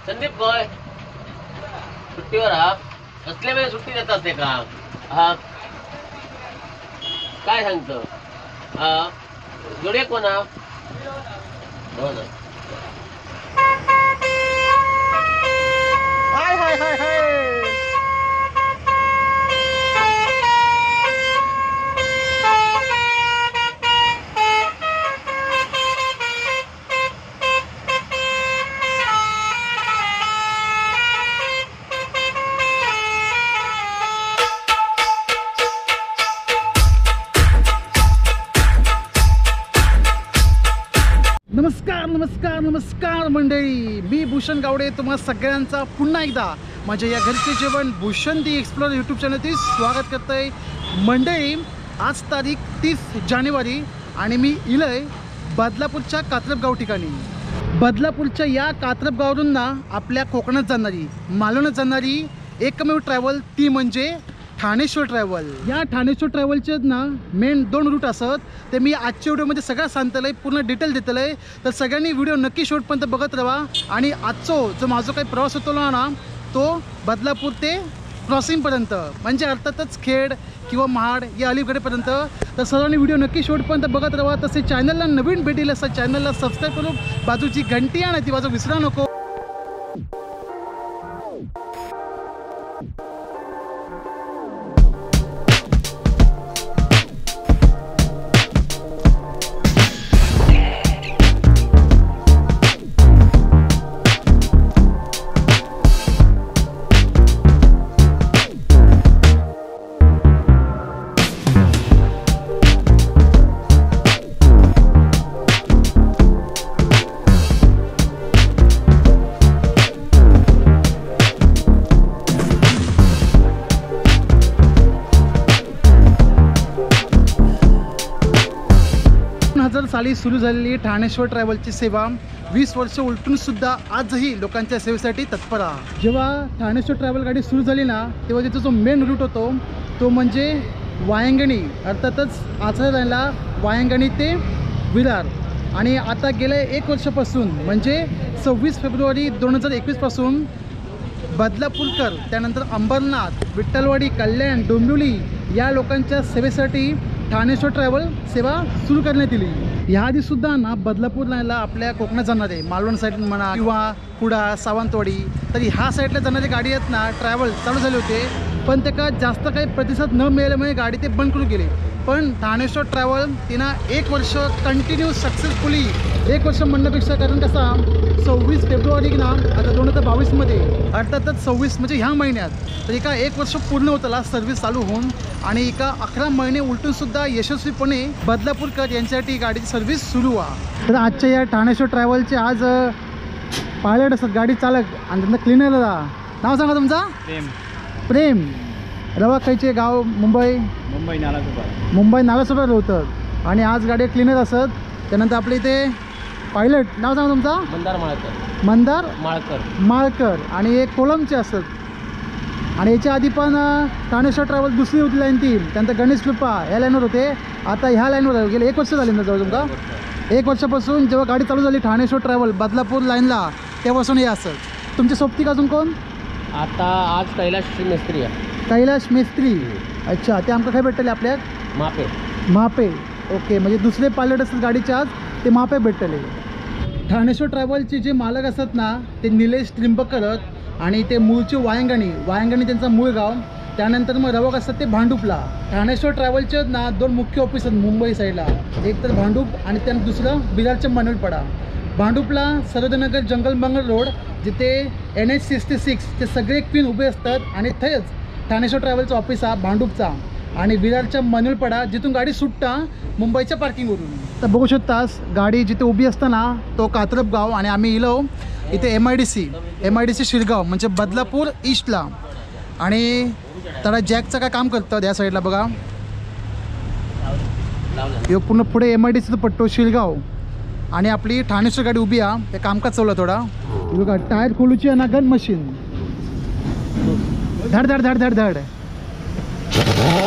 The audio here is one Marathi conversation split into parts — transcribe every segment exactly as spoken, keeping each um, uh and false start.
संदीप गोय सुट्टीवर हा कसल्या वेळी सुट्टी देतात ते का हा काय सांगतो हा जोडे कोण हा हो ना हाय हाय हाय हाय नमस्कार नमस्कार नमस्कार मंडळी, मी भूषण गावडे तुम्हा सगळ्यांचा पुन्हा एकदा माझ्या या घरचे जेवण भूषण दी एक्सप्लोर यूट्यूब चॅनलवरती स्वागत करतोय. मंडळी, आज तारीख तीस जानेवारी आणि मी इलय बदलापूरच्या कात्रपगाव ठिकाणी. बदलापूरच्या या कात्रपगावरून ना आपल्या कोकणात जाणारी मालवणात जाणारी एकमेव ट्रॅव्हल ती म्हणजे ठाणेश्वर ट्रॅव्हल. या ठाणेश्वर ट्रॅव्हलचे ना मेन दोन रूट असत, ते मी आजच्या व्हिडिओमध्ये सगळं सांगतलं आहे, पूर्ण डिटेल देतलं आहे. तर सगळ्यांनी व्हिडिओ नक्की शेवटपर्यंत बघत राहा. आणि आजचो जो माझा काही प्रवास होतो ना तो बदलापूर ते क्रॉसिंगपर्यंत, म्हणजे अर्थातच खेड किंवा महाड या अलीकडेपर्यंत. तर सर्वांनी व्हिडिओ नक्की शेवटपर्यंत बघत राहा. तसे चॅनलला नवीन भेटेल असं चॅनलला सबस्क्राईब करून बाजूची घंटी आहे ती बाजू विसरा नको. दोन हजार साली सुरू झालेली ठाणेश्वर ट्रॅव्हलची सेवा वीस वर्ष उलटून सुद्धा आजही लोकांच्या सेवेसाठी तत्पर आहे. जेव्हा ठाणेश्वर ट्रॅव्हल गाडी सुरू झाली ना तेव्हा तिचा जो मेन रूट होतो तो म्हणजे वायंगणी, अर्थातच आचरा लाईनला वायंगणी ते विरार. आणि आता गेल्या एक वर्षापासून म्हणजे सव्वीस फेब्रुवारी दोन हजार एकवीसपासून बदलापूरकर, त्यानंतर अंबरनाथ, विठ्ठलवाडी, कल्याण, डोंबिवली या लोकांच्या सेवेसाठी ठाणेश्वर ट्रॅव्हल सेवा सुरू करण्यात येईल. ह्याआधीसुद्धा ना बदलापूर लाईनला आपल्या कोकणात जाणारे मालवण साईड म्हणा किंवा कुडा, सावंतवाडी, तर ह्या साईडला जाणारे गाडी आहेत ना ट्रॅव्हल चालू झाले होते. पण त्याका जास्त काही प्रतिसाद न मिळाल्यामुळे गाडी ते बंद करून गेले. पण ठाणेश्वर ट्रॅव्हल तिनं एक वर्ष कंटिन्यू सक्सेसफुली, एक वर्ष म्हणण्यापेक्षा, कारण कसा सव्वीस फेब्रुवारी ना आता दोन हजार बावीसमध्ये, अर्थातच सव्वीस म्हणजे ह्या महिन्यात, तर एका एक वर्ष पूर्ण होतं सर्व्हिस चालू होऊन. आणि एका अकरा महिने उलटूनसुद्धा यशस्वीपणे बदलापूरकर यांच्यासाठी गाडीची सर्व्हिस सुरू आहे. तर आजच्या या ठाणेश्वर ट्रॅव्हलचे आज पायलट असतात, गाडी चालक, आणि त्यांना क्लिनरला नाव सांगा तुमचा? प्रेम. प्रेम. रवा खायचे गाव मुंबई मुंबई नालासोपा मुंबई नालासोपार होतं. आणि आज गाडी क्लिनर असत. त्यानंतर आपल्या इथे पायलट नाव सांगा तुमचा? मंदार माळकर. मंदार माळकर माळकर. आणि एक कोलमचे असत. आणि याच्या आधी पण ठाणेश्वर ट्रॅव्हल दुसरी होती लाईन ती, त्यानंतर गणेश कृपा ह्या लाईनवर होते. आता ह्या लाईनवर गेले एक वर्ष झाले ना जवळ तुमका. एक वर्षापासून जेव्हा गाडी चालू झाली ठाणेश्वर ट्रॅव्हल बदलापूर लाईनला तेव्हापासून हे असत. तुमचे सोबती अजून कोण? आता आज कैलाश मिस्त्री आहे. कैलाश मिस्त्री. अच्छा, ते आमका काय भेटले आपल्याक? मापे. मापे. ओके, म्हणजे दुसरे पायलट असतात गाडीच्या आज ते मापे भेटले. ठाणेश्वर ट्रॅव्हलचे जे मालक असतात ना ते निलेश त्रिंबककर, आणि ते मूळचे वायंगणी वायंगणी त्यांचा मूळ गाव. त्यानंतर मग रवक असतात ते भांडूपला. ठाणेश्वर ट्रॅव्हलचे ना दोन मुख्य ऑफिस आहेत मुंबई साईडला, एक तर भांडूप आणि त्यानंतर दुसरं बिरारच्या मनोलपाडा. भांडूपला सरोदनगर जंगल बंगल रोड, जिथे एन एच सिक्स्टी सिक्सचे सगळे क्वीन उभे असतात, आणि थंयच ठाणेश्वर ट्रॅव्हलचं ऑफिस आहे भांडूपचा. आणि विरारच्या मनोलपाडा, जिथून गाडी सुटता मुंबईच्या पार्किंगवरून. तर बघू शकतास गाडी जिथे उभी असताना तो कात्रपगाव, आणि आम्ही इलो इथे M I D C M I D C Shirgaon म्हणजे बदलापूर ईस्टला. आणि त्याला जॅकचं काय काम करतं या साईडला बघा, हे पूर्ण पुढे एम आय डी सीचं पट्टो शिरगाव. आणि आपली ठाणेश्वर गाडी उभी आहे, ते कामकाज चाललं थोडा. बघा टायर खोलूची आहे ना गन मशीन, धड धड धड धड धड.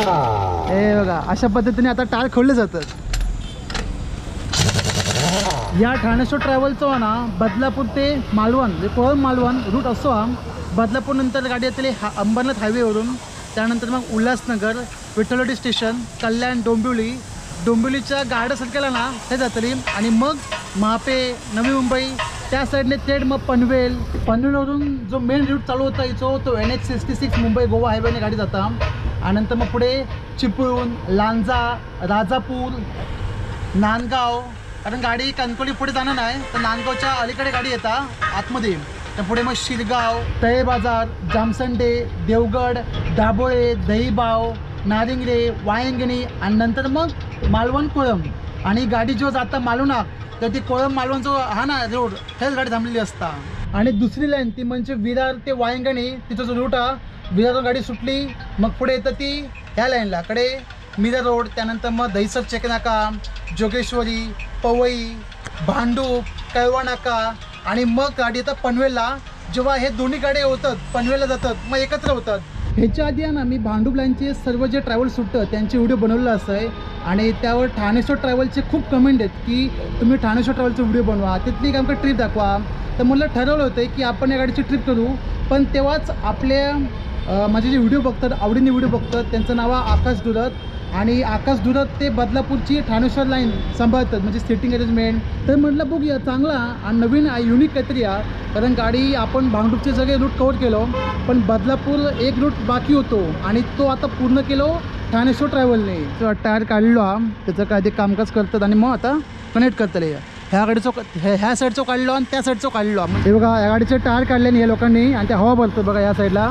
हे बघा अशा पद्धतीने आता टायर खोलले जातात. या ठाणेश्वर ट्रॅव्हलचा ना बदलापूर ते मालवण म्हणजे कोळम मालवण रूट असतो हा. बदलापूरनंतर गाडी येतली हा अंबरनाथ हायवेवरून, त्यानंतर मग उल्हासनगर, विठ्ठलवाडी स्टेशन, कल्याण, डोंबिवली, डोंबिवलीच्या गार्ड सर्कलला ना ते जातली आणि मग महापे, नवी मुंबई त्या साईडने थेट मग पनवेल, पनवेलवरून जो मेन रूट चालू होता इचो तो N H sixty six Mumbai Goa हायवेने गाडी जाता. आणि नंतर मग पुढे चिपळूण, लांजा, राजापूर, नांदगाव, कारण गाडी कणकोली पुढे जाणार नाही तर नांदगावच्या अलीकडे गाडी येता आतमध्ये. तर पुढे मग शिरगाव, तळे बाजार, जामसंडे, देवगड, दाभोळे, दहीबाव, नारिंगरे, वायंगणी आणि नंतर मग मालवण कोळम. आणि गाडी जो जाता मालवणात तर ती कोळम मालवण जो हा ना रोड हेच गाडी थांबलेली असता. आणि दुसरी लाईन ती म्हणजे विरार ते वायंगणी तिचा जो रूट हा, विरारवरून गाडी सुटली मग पुढे येतं ती ह्या लाईनला कडे मीरा रोड, त्यानंतर मग दहीसर चेकनाका, जोगेश्वरी, पवई, भांडूप, कळवा नाका आणि मग गाडी येतात पनवेलला. जेव्हा हे दोन्ही गाड्या होतात पनवेलला जातात मग एकत्र होतात. ह्याच्या आधी आहे ना मी भांडूप लाईनचे सर्व जे ट्रॅव्हल सुटतं त्यांचे व्हिडिओ बनवलेलं असं आहे आणि त्यावर ठाणेश्वर ट्रॅव्हलचे खूप कमेंट आहेत की तुम्ही ठाणेश्वर ट्रॅव्हलचे व्हिडिओ बनवा, तिथली आमका ट्रिप दाखवा. तर मला ठरवलं होतं की आपण या गाडीची ट्रिप करू, पण तेव्हाच आपल्या माझे जे व्हिडिओ बघतात आवडीने व्हिडिओ बघतात त्यांचं नाव आहे आकाश दुरत आणि आकाश दुरत ते बदलापूरची ठाणेश्वर लाईन सांभाळतात म्हणजे सिटिंग अरेंजमेंट. तर म्हटलं बघूया चांगला आणि नवीन युनिक काहीतरी या, कारण गाडी आपण भांडूपचे सगळे रूट कवर केलो पण बदलापूर एक रूट बाकी होतो आणि तो आता पूर्ण केलो ठाणेश्वर ट्रॅव्हलने. तो टायर काढलो हा, त्याचं काय ते कामकाज करतात आणि मग आता कनेक्ट करतले. ह्या गाडीचं ह्या साईडचं काढलो आणि त्या साईडचं काढलो. हे बघा या गाडीचे टायर काढले नाही या लोकांनी आणि त्या हवा भरतो बघा या साईडला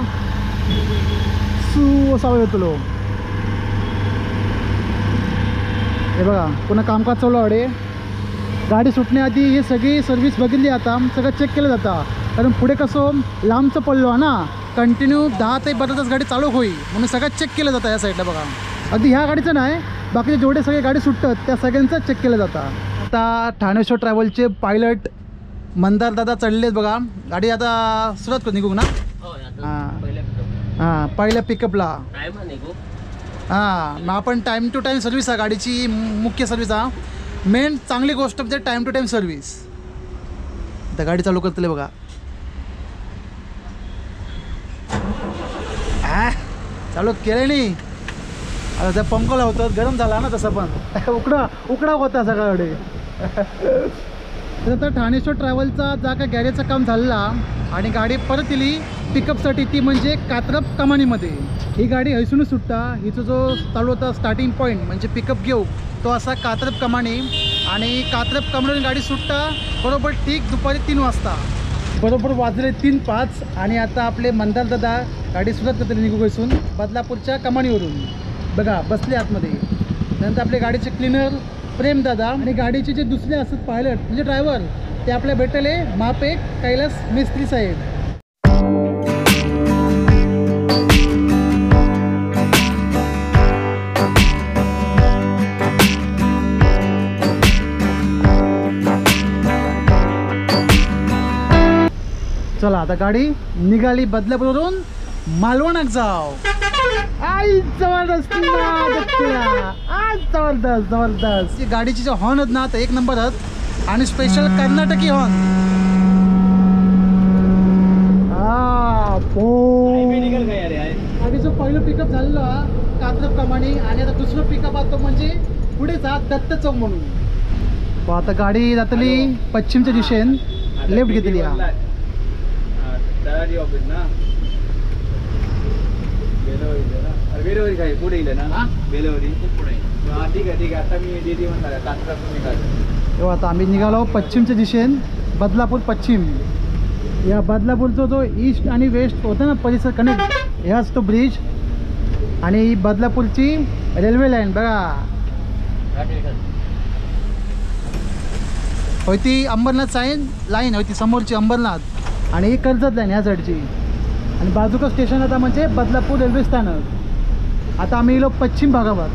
सू असा येतो. हे बघा पुन्हा कामकाज चालू आहे. गाडी सुटण्याआधी ही सगळी सर्व्हिस बघितली आता सगळं चेक केलं जातं, कारण पुढे कसं लांबचं पडलो आहे ना कंटिन्यू दहा ते बारा तास गाडी चालू होईल म्हणून सगळं चेक केलं जातं या साईडला. बघा अगदी ह्या गाडीचं नाही बाकीचे जेवढे सगळे गाडी सुटतात त्या सगळ्यांचं चेक केलं जातं. आता ठाणेश्वर ट्रॅव्हलचे पायलट मंदार दादा चढलेत बघा. गाडी आता सुरुवात करू निघू ना. हां हां पहिल्या पिकअपला हां मग आपण टाईम टू टाईम सर्व्हिस आहे गाडीची मुख्य सर्व्हिस हा. मेन चांगली गोष्ट म्हणजे टाईम टू टाईम सर्व्हिस. आता गाडी चालू करतले बघा. आ चालू केलं नाही आता त्या पंखा लावतात गरम झाला ना तसं पण उकडा उकडा होता सगळ्याकडे. तर आता ठाणेश्वर ट्रॅव्हलचा जा का गॅरेजचं काम झालेला आणि गाडी परत दिली पिकअपसाठी ती म्हणजे कात्रप कमानीमध्ये. ही गाडी हैसूनच सुटता. हिचा जो चालू होता स्टार्टिंग पॉईंट म्हणजे पिकअप घेऊ तो असा कात्रप कमानी आणि कात्रप कमानीवरून गाडी सुटता बरोबर ठीक दुपारी तीन वाजता. बरोबर वाजले तीन पाच आणि आता आपले मंदार दादा गाडी सुरुवात करतले निघू घेसून बदलापूरच्या कमानीवरून. बघा बसले आतमध्ये. नंतर आपले गाडीचे क्लिनर प्रेम दादा आणि गाडीचे जे दुसरे असतात पायलट म्हणजे ड्रायव्हर ते आपल्या भेटले मापे कैलास मिस्त्री साहेब. चला आता गाडी निघाली बदलापूरवरून मालवणात जाव. आई जबरदस्त आज जबरदस्त जबरदस्त. गाडीची जे हॉर्न आहेत ना तर एक नंबर आहेत आणि स्पेशल कर्नाटकी हॉर्न. गाडीचं पहिलं पिकअप झालेलं कात्रप कमानी आणि आता दुसरं पिकअप आहे तो म्हणजे पुढे जा दत्त चौक म्हणून. आता गाडी जातली पश्चिमच्या दिशेन लेफ्ट घेतली. बेलवरी काय पुढे येईल ना बेलवरी पुढे. ठीक आहे ठीक आहे आता मी दिदी म्हणणार कात्रप निघालो. तेव्हा आता आम्ही निघालो पश्चिमच्या दिशेन बदलापूर पश्चिम. या बदलापूरचा जो ईस्ट आणि वेस्ट होता ना परिसर कनेक्ट ह्याच तो ब्रिज आणि बदलापूरची रेल्वे लाईन बघा होती. अंबरनाथ साईन लाईन होती समोरची अंबरनाथ आणि ही कर्जत लाईन ह्या साईडची आणि बाजूचं स्टेशन आता म्हणजे बदलापूर रेल्वे स्थानक. आता आम्ही गेलो पश्चिम भागावर.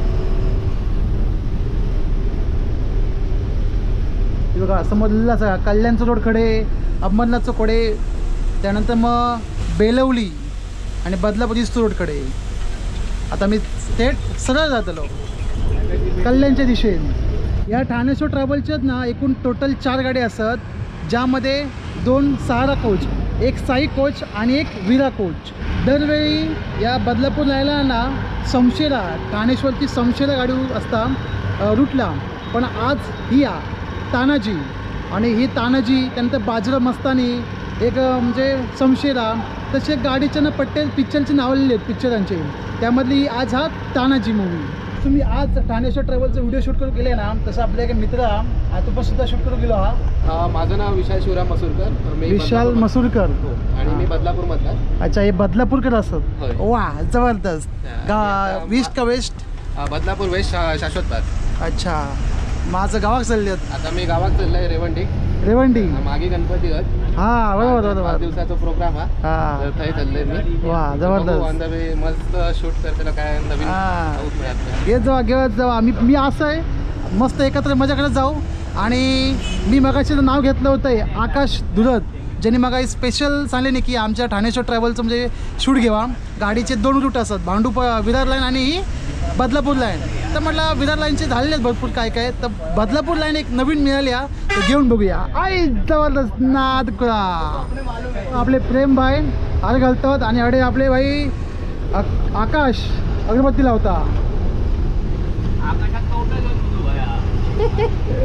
बघा समोरला सगळा कल्याणचं रोड कडे अंबरनाथचं कडे त्यानंतर मग बेलवली आणि बदलापूर ईस्ट रोडकडे. आता मी थेट सरळ जातलो कल्याणच्या दिशेने. या ठाणेश्वर ट्रॅव्हलच्यात ना एकूण टोटल चार गाड्या असतात, ज्यामध्ये दोन सहारा कोच, एक साई कोच आणि एक विरा कोच. दरवेळी या बदलापूर लायला ना समशेरा, ठाणेश्वरची समशेरा गाडी असता रूटला, पण आज ही या तानाजी आणि ही तानाजी त्यानंतर बाजरा मस्तानी एक म्हणजे समशेरा, तसे गाडीच्या ना पट्टे पिक्चरचे नाव लिहिले आहेत पिक्चरांचे, त्यामधली आज हा तानाजी मूवी. तुम्ही आज ठाणेश्वर ट्रॅव्हलचा व्हिडिओ शूट करून गेले ना, तसं आपले एक मित्र हा तो पण सुद्धा शूट करून गेलो. हा माझं नाव विशाल शिवराम मसूरकर. मी विशाल बदलापूर- मसूरकर. हो. आणि मी बदलापूर मधला. अच्छा, हे बदलापूरकर असत. होय. वा जबरदस्त. गा आता- वेस्ट का वेस्ट? बदलापूर वेस्ट शा- शाश्वत पार्क. अच्छा, माझं गावात चालले आता मी गावात चाललोय रेवंडी. रेवंडी. मागे गणपती आहेत. हा बरोबर पाच बरोबर. दिवसाचा प्रोग्राम हा. हा तर थंय चाललोय मी. वा बघू, जबरदस्त. on the way मस्त शूट करतेला काय नवीन हा. पाऊस मिळाला. घेत जावा घेत जावा. मी मी असं आहे मस्त एकत्र मजा करत जाऊ. आणि मी मगाशी नाव घेतलं होतं आकाश धुरत, ज्यांनी मग स्पेशल सांगले नाही की आमच्या ठाणेश्वर ट्रॅव्हलचं म्हणजे शूट घेवा. गाडीचे दोन रूट असतात, भांडूप विरार लाईन आणि ही बदलापूर लाईन. तर म्हटलं विरार लाईनचे झालेले आहेत भरपूर काय काय, तर बदलापूर लाईन एक नवीन मिळाल्या तर घेऊन बघूया. आई जबरदस्त नाद करा. आपले प्रेम भाई अरे घालतात आणि अडे आपले भाई आ- आकाश अगरबत्ती लावता. आकाशात कवटा घेऊन तुझं भया.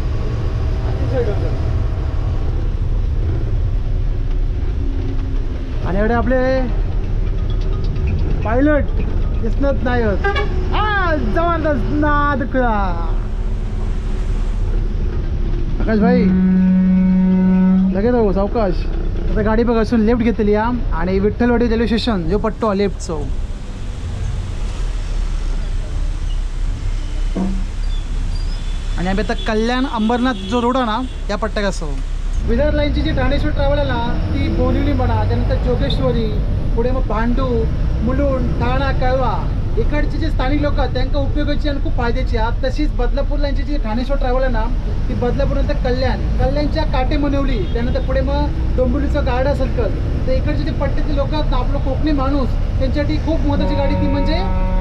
आणि एवढे आपले पायलट दिसत नाही होत. हा जबरदस्त नाद करा. आकाश भाई लगेच राहू सावकाश. आता गाडी बघ असून लेफ्ट घेतली या आणि विठ्ठलवाडी रेल्वे स्टेशन जो पट्टो लेफ्टचो. आणि आम्ही आता कल्याण अंबरनाथ जो रोड आहे ना या पट्ट्यात असो. विरार लाईनची जी ठाणेश्वर ट्रॅव्हल आहे ना ती बोरिवली म्हणा, त्यानंतर जोगेश्वरी, पुढे मग भांडू, मुलुंड, ठाणा, कळवा इकडचे जे स्थानिक लोक आहेत त्यांना उपयोगाची आणि खूप फायद्याची आहे. तशीच बदलापूर लाईनची जी ठाणेश्वर ट्रॅव्हल आहे ना ती बदलापूरनंतर कल्याण, कल्याणच्या काटे मनवली, त्यानंतर पुढे मग डोंबिवलीचं गार्डा सर्कल. तर इकडचे जे पट्ट्यातले लोक आहेत ना आपलं कोकणी माणूस त्यांच्यासाठी खूप महत्त्वाची गाडी ती म्हणजे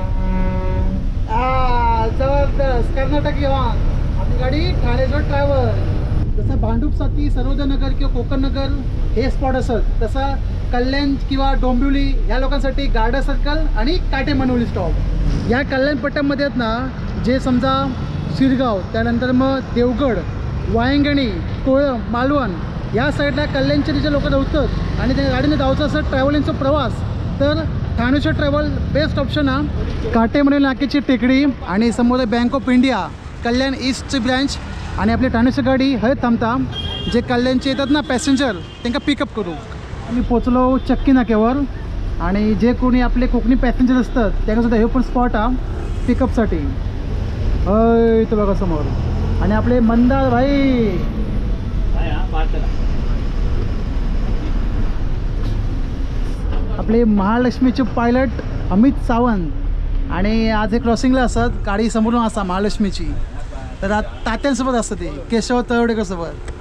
आ जबरदस्त कर्नाटक विमान आपली गाडी ठाणेश्वर ट्रॅव्हल. जसं भांडूपसाठी सर्वोदय नगर किंवा कोकण नगर हे स्पॉट असत, तसं कल्याण किंवा डोंबिवली ह्या लोकांसाठी गार्डा सर्कल आणि काटे मनवली स्टॉप. या कल्याण पट्ट्यामध्ये आहेत ना जे समजा शिरगाव, त्यानंतर मग देवगड, वायंगणी, कोळम, मालवण या साईडला कल्याणचे जे लोक धावतात आणि त्या गाडीने धावचं असं ट्रॅव्हलिंगचा प्रवास, तर ठाणेश्वर ट्रॅव्हल बेस्ट ऑप्शन हा. काटेमधील नाक्याची टेकडी आणि समोर बँक ऑफ इंडिया कल्याण ईस्टची ब्रँच आणि आपली ठाणेश्वर गाडी हय थांबता. जे कल्याणचे येतात ना पॅसेंजर त्यांना पिकअप करू. आम्ही पोचलो चक्की नाक्यावर आणि जे कोणी आपले कोकणी पॅसेंजर असतात त्याच्यासुद्धा हे पण स्पॉट हा पिकअपसाठी. हय इथं बघा समोर. आणि आपले मंदार भाई आपले महालक्ष्मीचे पायलट अमित सावंत आणि आज हे क्रॉसिंगला असतात. गाडी समोरून असा महालक्ष्मीची, तर आज तात्यांसोबत असतं ते केशव तळवडेकर सोबत.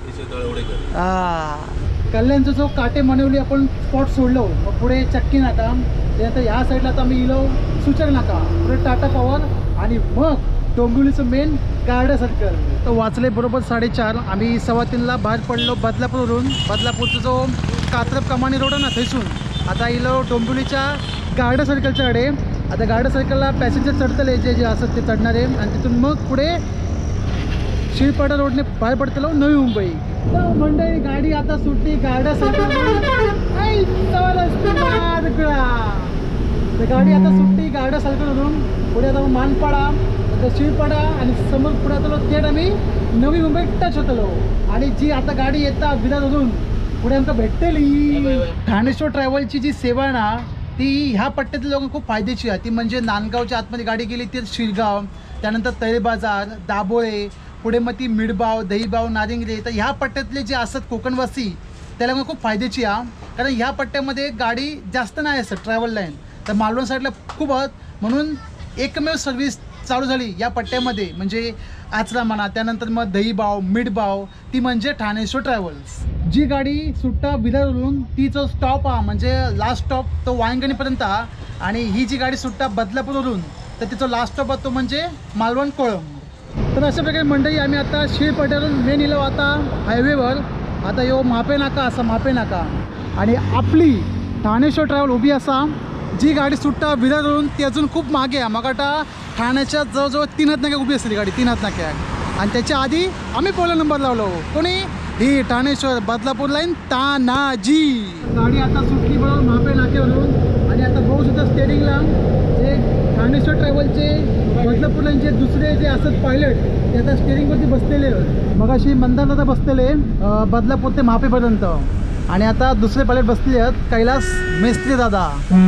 हां कल्याणचा जो काटे मनवली आपण स्पॉट सोडलो, मग पुढे चक्की नाका, त्यानंतर ह्या साईडला आता आम्ही इलो सूचक नाका, पुढे टाटा पॉवर आणि मग डोंबिवलीचं मेन गार्डा सर्कल. तर वाचले बरोबर साडेचार. आम्ही सव्वा तीनला बाहेर पडलो बदलापूरवरून. बदलापूरचा जो कात्रप कमानी रोड आहे ना थैसून आता इलो डोंबिवलीच्या गार्डा सर्कलच्या कडे. आता गार्डा सर्कलला पॅसेंजर चढतले जे जे असतात ते चढणारे आणि तिथून मग पुढे शिरपाडा रोडने बाहेर पडतलो नवी मुंबई. तर मंडळी गाडी आता सुटली गार्डा सर्कल. तर गाडी आता सुटली गार्डा सर्कलवरून पुढे आता मानपाडा, आता शिरपाडा आणि समोर पुढे आलो थेट आम्ही नवी मुंबई टच होतलो. आणि जी आता गाडी येता विरारवरून पुढे आमका भेटतली. ठाणेश्वर ट्रॅव्हलची जी सेवा आहे ना ती ह्या पट्ट्यातल्या लोकांना खूप फायद्याची आहे. ती म्हणजे नांदगावच्या आतमध्ये गाडी गेली तर शिरगाव, त्यानंतर तळे बाजार, दाभोळे, पुढे मग ती मिडबाव, दहीबाव, नारिंगरे. तर ह्या पट्ट्यातले जे असतात कोकणवासी त्याला मग खूप फायद्याची आहे. कारण ह्या पट्ट्यामध्ये गाडी जास्त नाही असत ट्रॅव्हल लाईन, तर मालवण साईडला खूप आहेत. म्हणून एकमेव सर्व्हिस चालू झाली या पट्ट्यामध्ये म्हणजे आचरा म्हणा, त्यानंतर मग दहीबाव, मिडबाव, ती म्हणजे ठाणेश्वर ट्रॅव्हल्स. जी गाडी सुट्टा विरारवरून तीचा स्टॉप हा म्हणजे लास्ट स्टॉप तो वायंगणीपर्यंत हा. आणि ही जी गाडी सुट्टा बदलापूरवरून तर तिचा लास्ट स्टॉप तो म्हणजे मालवण कोळम. तर अशा प्रकारे मंडळी आम्ही आता शिळपाट्यावरून मेन इलो आता हायवेवर. आता यो मापे नाका असा मापे नाका आणि आपली ठाणेश्वर ट्रॅव्हल उभी असा. जी गाडी सुट्टा विरारवरून ती अजून खूप मागे आहे. मग आता ठाण्याच्या जवळजवळ तीन हात नाक्या उभी असते गाडी, तीन हात नाक्याक. आणि त्याच्या आधी आम्ही पहिला नंबर लावलो. कोणी? ही ठाणेश्वर बदलापूर लाईन तानाजी गाडी आता सुटली बरोबर मापे नाक्यावरून. आणि आता बघू सुद्धा स्टेरिंगला जे ठाणेश्वर ट्रॅव्हलचे बदलापूर लाईनचे दुसरे जे असत पायलट ते आता स्टेरिंगवरती बसलेले. मग अशी मंदारला बसलेले बदलापूर ते मापेपर्यंत. आणि आता दुसरे पायलट बसले आहेत कैलास मेस्त्री दादा.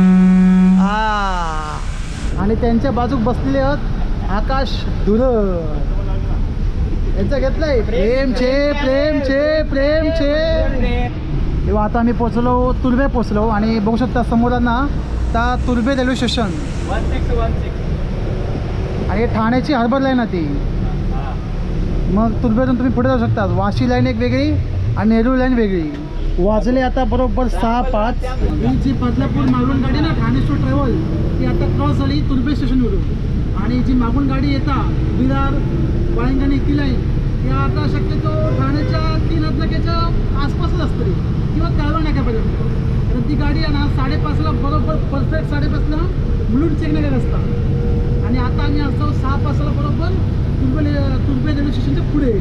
आ आणि त्यांच्या बाजूक बसलेले आहेत आकाश धुरर. यांचं घेतलंय प्रेमचे प्रेमचे प्रेमचे. तेव्हा आता आम्ही पोचलो तुर्भे पोचलो आणि बघू शकता समोर ना आता Turbhe railway station. One six one six आणि ठाण्याची हार्बर लाईन आहे ती. मग तुर्भेतून तुम्ही पुढे जाऊ शकता. वाशी लाईन एक वेगळी आणि नेहरू लाईन वेगळी. वाजले आता बरोबर सहा पाच. ही जी बदलापूर मागून गाडी ना ठाणेश्वर ट्रॅव्हल ती आता क्रॉस झाली तुर्भे स्टेशनवरून. आणि जी मागून गाडी येता विरार वाळंगणी ती लाईन या आता शक्यतो ठाण्याच्या तीन नाक्याच्या आसपासच असते किंवा कालवा नाक्यापर्यंत. तर ती गाडी आहे ना साडेपाचला बरोबर परफेक्ट साडेपाचला मुलुंड चेकनगर असतात. आणि आता आम्ही असतो सहा पाचला बरोबर तुर्भे तुर्भे रेल्वे स्टेशनच्या पुढे.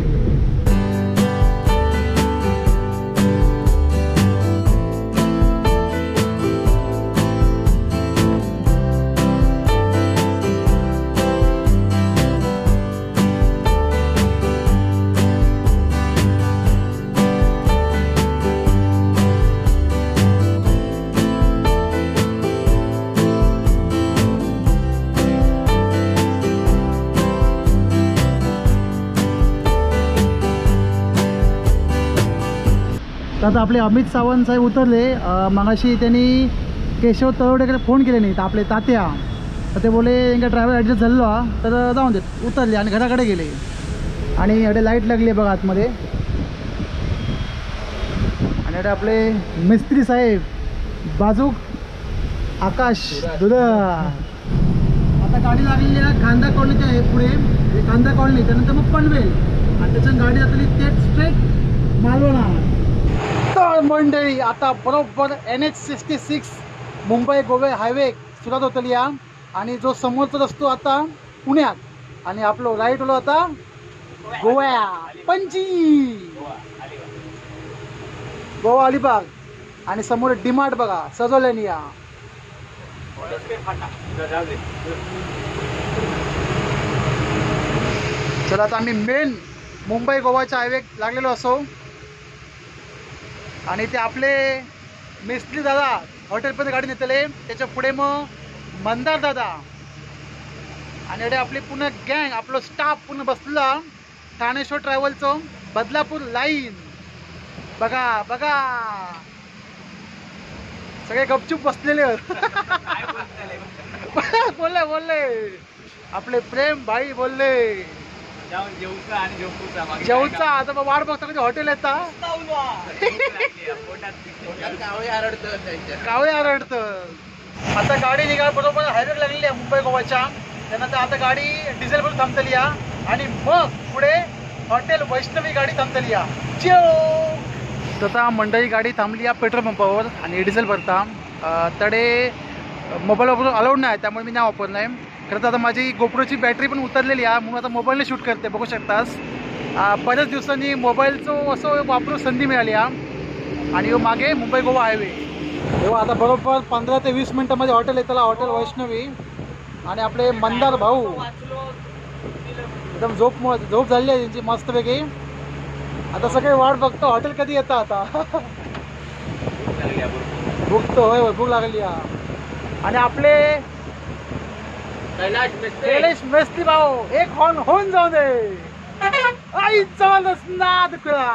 तर आता आपले अमित सावंत साहेब उतरले. मगाशी त्यांनी केशव तळवडेकडे फोन केले नाहीत आपले तात्या. तर ते बोले इंका ड्रायव्हर ॲडजस्ट झालो तर जाऊन देत उतरले आणि घराकडे गेले. आणि एवढे लाईट लागली आहे बघा आतमध्ये. आणि एवढे आपले मिस्त्री साहेब बाजूक आकाश दुध. आता गाडी लागलेली आहे खांदा कॉलनीच्या आहे पुढे खांदा कॉलनी. त्यानंतर मग पनवेल आणि त्याच्या गाडी जातली तेच स्ट्रेट मालवणा. तर मंडळी आता बरोबर N H sixty six Mumbai Goa highway सुरुवात होतली या. आणि जो समोरचा रस्तो आता पुण्यात आणि आपलं राईट होलो आता गोवा पणजी गोवा अलिबाग. आणि समोर डिमार्ट बघा सजवल्यानी या. चला आता आम्ही मेन मुंबई गोवाच्या हायवे लागलेलो असो. आणि ते आपले मिस्त्री दादा हॉटेलपर्यंत गाडी नेतले. त्याच्या पुढे मग मंदार दादा आणि एवढे आपली पूर्ण गँग आपलं स्टाफ पूर्ण बसलेला ठाणेश्वर ट्रॅव्हलचं बदलापूर लाईन. बघा बघा सगळे गपचूप बसलेले बोलले बोलले आपले प्रेम भाई बोलले जेवचा. आता मग वाट बघता कधी हॉटेल येता कावळे आरडत. आता गाडी निघा बरोबर हायवे लागलेली आहे मुंबई गोवाच्या. त्यानंतर आता गाडी डिझेल भरून थांबतली या. आणि मग पुढे हॉटेल वैष्णवी गाडी थांबतली या. जेव आता मंडळी गाडी थांबली या पेट्रोल पंपावर आणि डिझेल भरता. तडे मोबाईल वापरून अलाउड नाही त्यामुळे मी नाही वापरलं आहे. खरं तर आता माझी गोप्रोची बॅटरी पण उतरलेली आहे म्हणून आता मोबाईलने शूट करते बघू शकतास. बऱ्याच दिवसांनी मोबाईलचं असं वापरून संधी मिळाली आहे. आणि मागे मुंबई गोवा हायवे. तेव्हा आता बरोबर पंधरा ते वीस मिनटामध्ये हॉटेल येताला हॉटेल वैष्णवी. आणि आपले मंदार भाऊ एकदम झोप झोप झाली आहे त्यांची मस्तपैकी. आता सगळे वाट बघतो हॉटेल कधी येतं आता. भूक तो होय भूक लागली आहे. आणि आपले कैलाश मेस्त्री भाऊ एक हॉर्न होऊन जाऊ दे. आई चवलच नाद करा.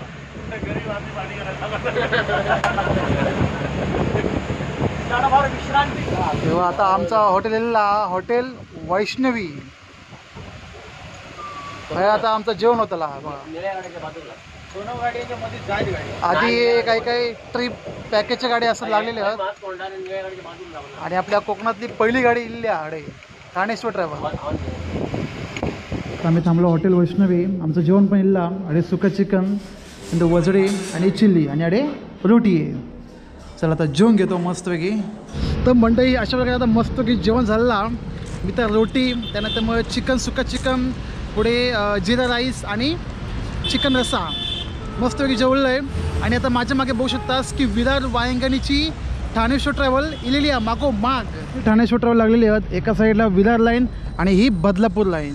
तेव्हा आता आमचा हॉटेल हॉटेल वैष्णवी. आता आमचं जेवण होतं आधी काही काही ट्रिप पॅकेजच्या गाडी असं लागलेल्या आहेत. आणि आपल्या कोकणातली पहिली गाडी इल्ली आहे ठाणेश्वर ट्रॅव्हल. तर आम्ही थांबलो हॉटेल वैष्णवी. आमचं जेवण पण इल्ला अडे सुका चिकन आणि वजडी आणि चिल्ली आणि अडे रोटी आहे. चला आता जेवण घेतो मस्तपैकी. तर मंडळी अशा प्रकारे आता मस्तपैकी जेवण झालेला. मी तर रोटी, त्यानंतर मग चिकन सुका चिकन, पुढे जिरा राईस आणि चिकन रस्सा मस्तपैकी जेवलं आहे. आणि आता माझ्या मागे बघू शकतास की विरार वायंगणीची ठाणेश्वर ट्रॅव्हल इलेली आहे मागो माग. ठाणेश्वर ट्रॅव्हल लागलेली आहेत. एका साईडला विरार लाईन आणि ही बदलापूर लाईन.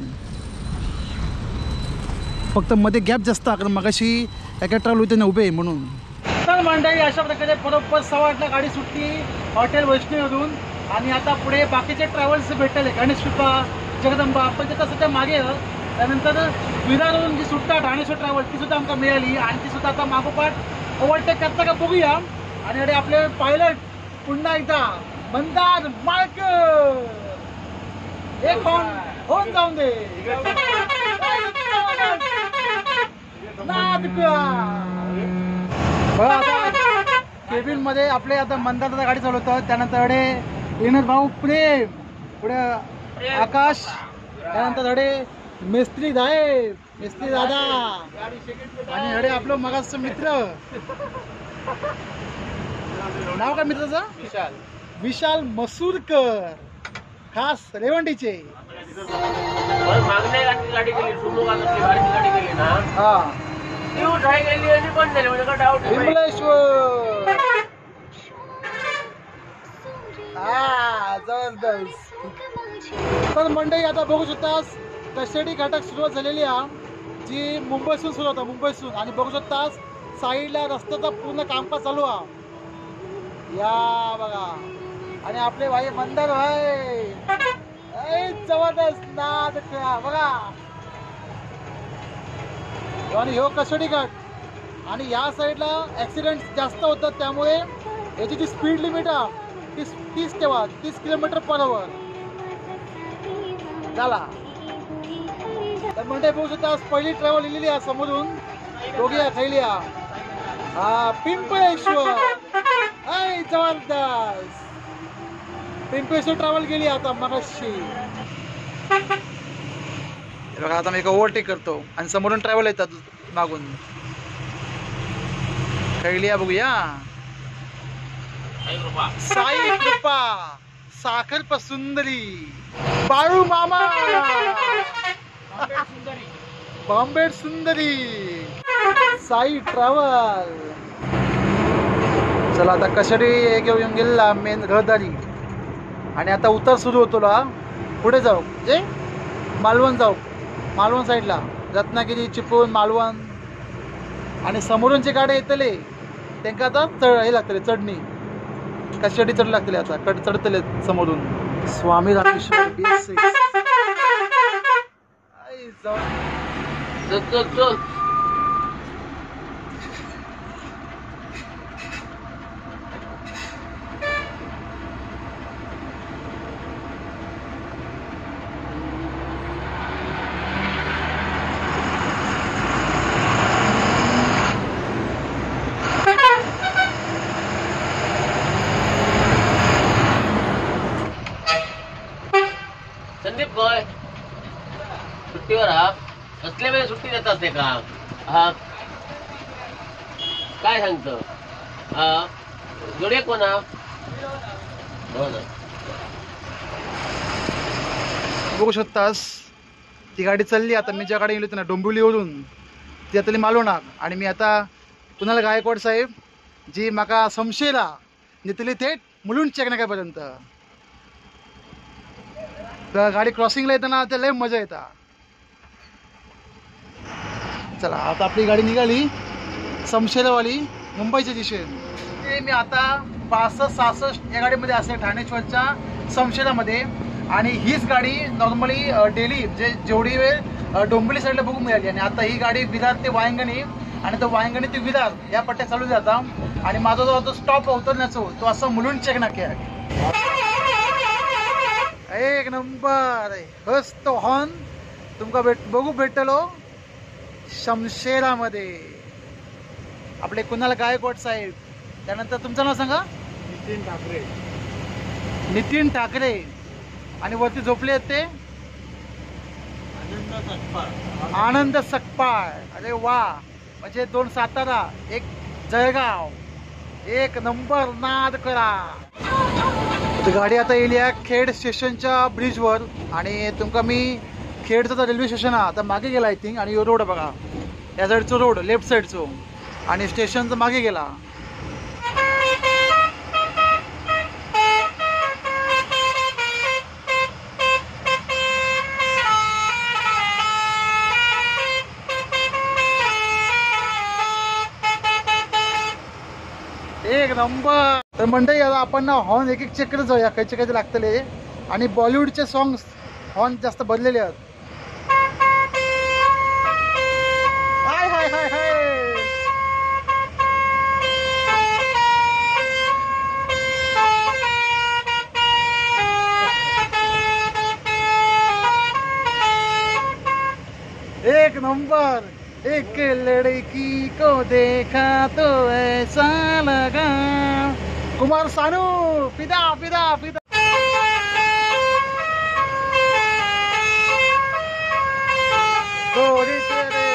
फक्त मध्ये गॅप जास्त कारण मगाशी एका ट्रॅव्हल होते ना उभे म्हणून. तर मंडळी अशा प्रकारे बरोबर सव्वा आठला गाडी सुटली हॉटेल वैष्णवीवरून. आणि आता पुढे बाकीचे ट्रॅव्हल्स भेटले गणेश कृपा, जगदंबा, आपण त्याचा सध्या मागे. त्यानंतर विरारवरून जी सुटता ठाणेश्वर ट्रॅव्हल ती सुद्धा आमका मिळाली आणि ती सुद्धा आता मागोपाठ ओव्हरटेक करता का बघूया. आणि अरे आपले पायलट पुन्हा एकदा मंदार माळकर एक होऊन होऊन जाऊन दे. केबिन मध्ये आपले आता मंदार गाडी चालवतात. त्यानंतर अडे येणार भाऊ प्रेम, पुढे आकाश, त्यानंतर अडे मेस्त्री दाय मेस्त्री दादा आणि अडे आपलं मगाचं मित्र. नाव काय मित्राचं? विशाल विशाल मसूरकर, खास रेवंडीचे. मागण्या गाडी गेली सुमो गाडी गेली ना. हा ट्राय केली आणि पण झाली म्हणजे काय डाऊट विमलेश्वर. हा जबरदस्त. तर मंडळी आता बघू शकतास कशेडी घाटात सुरुवात झालेली आहे जी मुंबईसून सुरू होता मुंबईसून. आणि बघू शकतास साईडला रस्त्याचा पूर्ण कामकाज चालू आहे. या बघा आणि आपले भाई मंदार भाई जबरदस्त नाद बघा. आणि ह्यो कशेडी घाट आणि या साईडला ऍक्सिडेंट जास्त होतात त्यामुळे याची जी स्पीड लिमिट आहे तीस तीस ठेवा तीस किलोमीटर पर आवर झाला. तर म्हणते बघू शकता पहिली ट्रॅव्हल लिहिलेली आहे समोरून दोघी खैली हा पिंपळेश्वर. ऐ जबरदस्त पिंपळेश्वर ट्रॅव्हल गेली आता मगाशी. बघा आता मी एक ओव्हरटेक करतो आणि समोरून ट्रॅव्हल येतात मागून. खैलिया बघूया. साई कृपा, साखर सुंदरी, बाळू मामा, बॉम्बे सुंदरी, साई ट्रॅव्हल. चला आता कशेडी एक येऊन गेला मेन रहदारी. आणि आता उतार सुरू होतो ला पुढे जाऊ जे मालवण जाऊ मालवण साईडला रत्नागिरी चिपळूण मालवण. आणि समोरून जे गाड्या येतले त्यांना आता चढ हे लागतले चढणी कशेडी चढ लागतले आता कड चढतले समोरून. Swami Rameshwar B S six. चल चल चल. संदीप गोय सुट्टीवर हा कसल्या वेळी सुट्टी देतात ते का? हा काय सांगतो? हा जोडे कोणा? हो ना. बघू शकतास ती गाडी चालली आता. मी ज्या गाडी गेली होती ना डोंबिवलीवरून ती आता मालवणार. आणि मी आता कुणाल गायकवाड साहेब जी माका समशेला नेतली थेट मुलुंड चेकनाकापर्यंत. तर गाडी क्रॉसिंगला येताना त्या लय मजा येतात. चला आता आपली गाडी निघाली समशेलावाली मुंबईच्या दिशेने. ते मी आता पासष्ट सहासष्ट या गाडीमध्ये असेल ठाणेश्वरच्या समशेलामध्ये. आणि हीच गाडी नॉर्मली डेली म्हणजे जेवढी वेळ डोंबिवली साईडला बघून मिळाली. आणि आता ही गाडी विरार ते वायंगणी आणि तो वायंगणी ते विरार या पट्ट्या चालू जाता. आणि माझा जो तो स्टॉप उतरण्याचा तो असा मुलुंड चेक नाके आहे. एक नंबर हस्त हॉर्न तुमका भेट बघू भेटलो शमशेरामध्ये. आपले कुणाल गायकवाड साहेब. त्यानंतर तुमचं नाव सांगा? नितीन ठाकरे. नितीन ठाकरे. आणि वरती झोपले आहेत ते आनंद आनंद सकपाळ. अरे वा, म्हणजे दोन सातारा एक जळगाव, एक नंबर नाद करा. तर गाडी आता येईल या खेड स्टेशनच्या ब्रिजवर आणि तुमका मी खेडचा जो रेल्वे स्टेशन हा आता मागे गेला आय थिंक. आणि यो रोड बघा, या साईडचो रोड लेफ्ट साईडचो आणि स्टेशनचं मागे गेला. एक नंबर. तर मंडळी आता आपण ना हॉर्न एक एक चेक करत जाऊया कायचे कायचे लागतले. आणि बॉलिवूडचे सॉंग्स हॉर्न जास्त भरलेले आहेत. हाय हाय हाय हाय. एक नंबर. एक लड़की को देखा तो ऐसा लगा. कुमार सानू पिदा पिदा पिदा. गोरी तेरे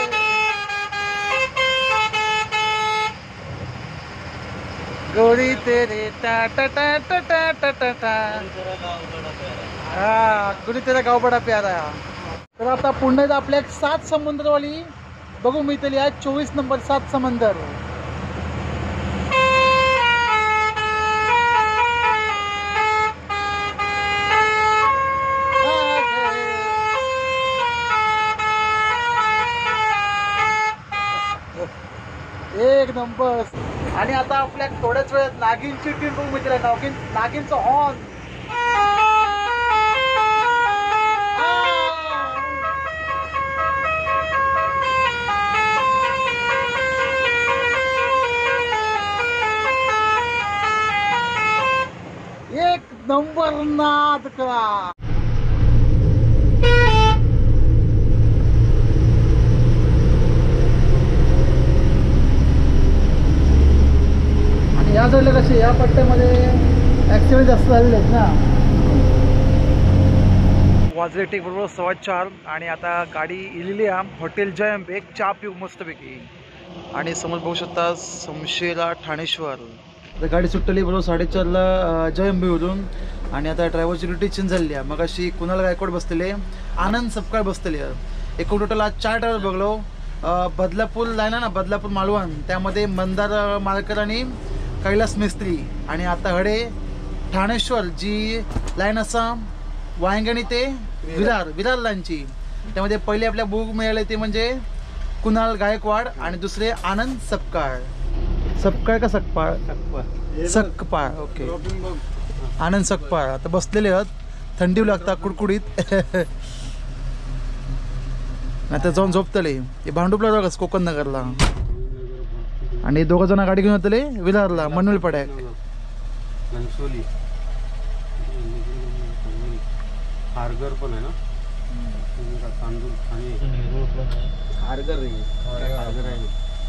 गोरी तेरे टा टा टा टा टा टा टा टा. हा, गोरी तेरा गाव बडा प्यारा. तर आता पुन्हा आपल्या एक सात समुद्रवाली बघू मिळतली आहे. चोवीस नंबर सात समंदर. एक नंबर. आणि आता आपल्या थोड्याच वेळात नागिनची टीम बघू मिळते. नागिन नागिनचं हॉर्न. एक नंबर नाद करा. आणि या साईडला कसे या पट्ट्यामध्ये ऍक्सिडेंट जास्त झालेले आहेत ना. वाजले टेक बरोबर सव्वा चार आणि आता गाडी इलेली आहे हॉटेल जयंत. एक चहा पिऊ मस्तपैकी. आणि समोर बघू शकता समशेरा ठाणेश्वर. तर गाडी सुटली बरोबर साडेचारला जयंबीवरून. आणि आता ड्रायव्हरची ड्युटी चेंज झाली आहे. मग अशी कुणाल गायकवाड बसलेले, आनंद सपकाळ बसलेले. एकूण टोटल आज चार ड्रायव्हर बघलो. बदलापूर लाईन आहे ना, बदलापूर मालवण, त्यामध्ये मंदार मालकर आणि कैलास मिस्त्री. आणि आता हडे ठाणेश्वर जी लाईन असा वायंगणी ते विरार विरार लाईनची, त्यामध्ये पहिले आपल्या बुक मिळाले ते म्हणजे कुणाल गायकवाड आणि दुसरे आनंद सपकाळ. सपकाळ का सकपाळ? सकपाळ. ओके, आनंद सकपाळ. आता बसलेले आहेत, थंडी लागतात कुडकुडीत. आता जाऊन झोपतले. हे भांडुपला जागाच कोकण नगरला. आणि दोघं जण गाडी घेऊन येतले विरारला मनवेल पड्याक. हारगर पण आहे ना, तांदूळ हारगर हारगर आहे.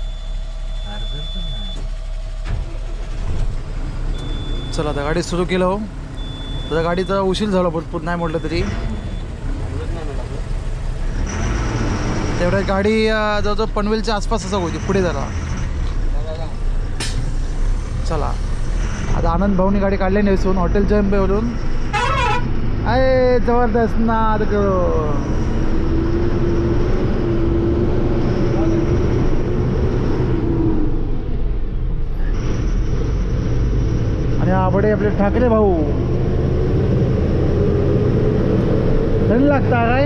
चला आता गाडी सुरू केलं हो. तर गाडीचा उशीर झाला भरपूर, नाही म्हटलं तरी. तेवढ्या गाडी जवळजवळ पनवेलच्या आसपास असं होती पुढे जरा. चला आता आनंद भाऊनी गाडी काढली नेसून हॉटेल जयंबेवरून. अय जबरदस्त नाद करो. आणि आवडे आपले ठाकरे भाऊ. थंड लागता काय?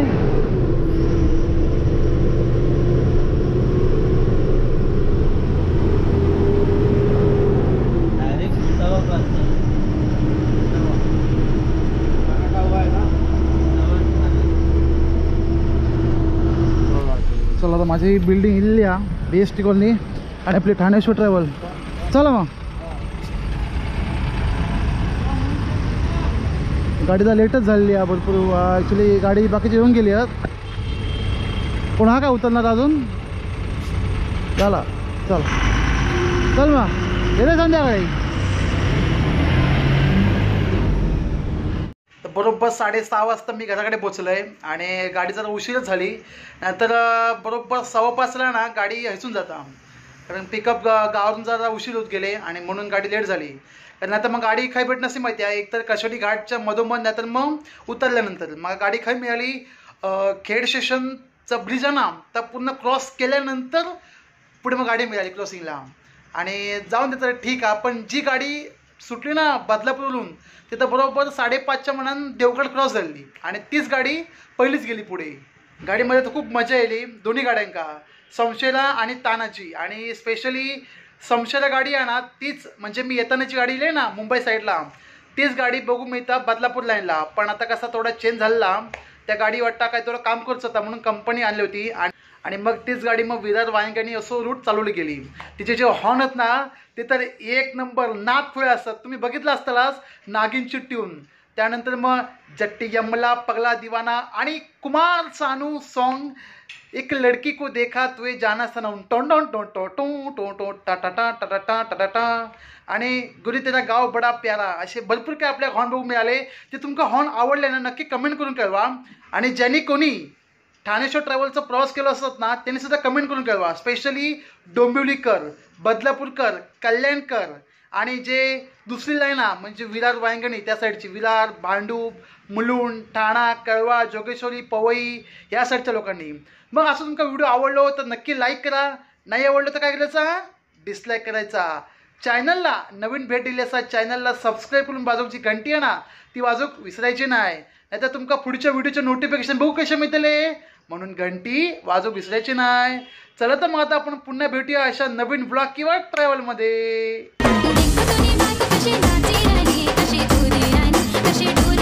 चला आता माझी बिल्डिंग इल्ली आहे बी एस टी कॉलनी आणि आपली ठाणेश्वर ट्रॅव्हल. चला मग. गाडीचा लेटच झालेली आहे भरपूर. ॲक्च्युली गाडी बाकीची येऊन गेली आहेत. कोण हा का उतरणार अजून? चला चल चल मग येते संध्याकाळी. तर बरोबर साडेसहा वाजता मी घराकडे पोचलो आहे आणि गाडी जरा उशीरच झाली. नंतर बरोबर सव्वा पाचला ना गाडी हसून जाता, कारण पिकअप गावातून जरा उशीर होत गेले आणि म्हणून गाडी लेट झाली. कारण आता मग गाडी खाई भेट नसते माहिती आहे, एकतर कशोटी घाटच्या मधोमध नाही तर मग उतरल्यानंतर मग गाडी खाई मिळाली. खेड स्टेशनचा ब्रिज आहे ना तर पूर्ण क्रॉस केल्यानंतर पुढे मग गाडी मिळाली क्रॉसिंगला. आणि जाऊन देतं ठीक आहे. पण जी गाडी सुटली ना बदलापूरवरून तिथं बरोबर साडेपाचच्या मनानं देवगड क्रॉस झाली आणि तीच गाडी पहिलीच गेली पुढे. गाडीमध्ये तर खूप मजा येईल दोन्ही गाड्यांका, संशयला आणि तानाची. आणि स्पेशली संशयला गाडी आहे ना तीच, म्हणजे मी येतानाची गाडी आहे ना मुंबई साईडला तीच गाडी बघू मिळतात बदलापूर लाईनला. पण आता कसा थोडा चेंज झाला, त्या गाडी वाटता काय थोडं काम करत होता म्हणून कंपनी आणली होती आणि मग तीच गाडी मग विरार वायंगणी असं रूट चालवली गेली. तिचे जे हॉर्न आहेत ना ते तर एक नंबर नाग खुळे असतात, तुम्ही बघितलं असतालाच नागिनची ट्यून. त्यानंतर मग जट्टी यमला पगला दिवाना आणि कुमार सानू सॉन्ग एक लडकी को देखा तुए जाना सनम टोन टोन टोन टो टो टो टो टा टा टा टा टा टा टा टा आणि गुरी तेरा गाव बडा प्यारा असे भरपूर काय आपल्या हॉर्न बघू मिळाले. ते तुमका हॉर्न आवडले ना नक्की कमेंट करून कळवा. आणि ज्यांनी कोणी ठाणेश्वर ट्रॅव्हलचा प्रवास केला असत ना त्यांनी सुद्धा कमेंट करून कळवा. स्पेशली डोंबिवलीकर, बदलापूरकर, कल्याणकर आणि जे दुसरी लाईन आहे म्हणजे विरार वायंगणी त्या साईडची, विरार, भांडूप, मुलुंड, ठाणा, कळवा, जोगेश्वरी, पवई या साईडच्या लोकांनी. मग असं तुमचा व्हिडिओ आवडलो तर नक्की लाईक करा, नाही आवडलं तर काय करायचा डिसलाईक करायचा. चॅनलला नवीन भेट दिली असा चॅनलला सबस्क्राईब करून बाजूची घंटी आहे ना ती वाजूक विसरायची नाही, नाहीतर तुमका पुढच्या व्हिडिओचे नोटिफिकेशन बघू कसे मिळतले म्हणून घंटी वाजू विसरायची नाही. चला तर मग आता आपण पुन्हा भेटूया अशा नवीन ब्लॉग किंवा ट्रॅव्हलमध्ये.